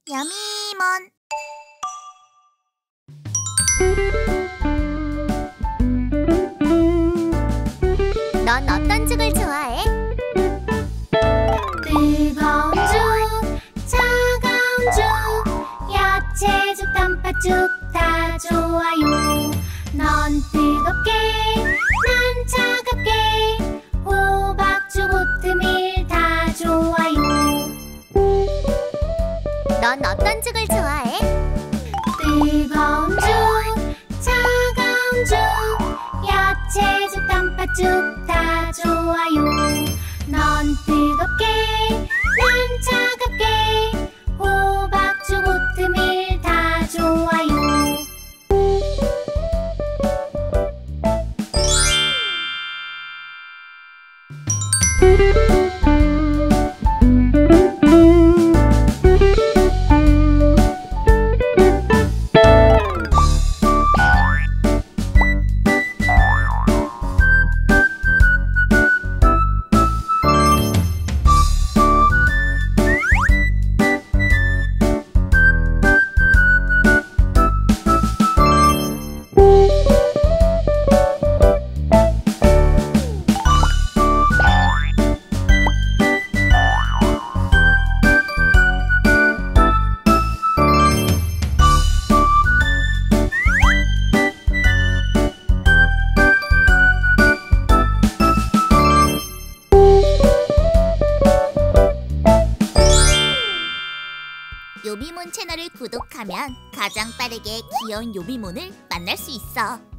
야미먼. 넌 어떤 죽을 좋아해? 뜨거운 죽, 차가운 죽, 야채죽, 단팥죽 다 좋아요. 넌 뜨겁게, 난 차갑게, 호박죽, 오트밀 다 좋아요. 넌 어떤 죽을 좋아해? 뜨거운 죽, 차가운 죽, 야채죽, 단팥죽 다 좋아요. 넌 뜨겁게, 난 차갑게, 호박죽, 오트밀 다 좋아요. 요미몬 채널을 구독하면 가장 빠르게 귀여운 요미몬을 만날 수 있어.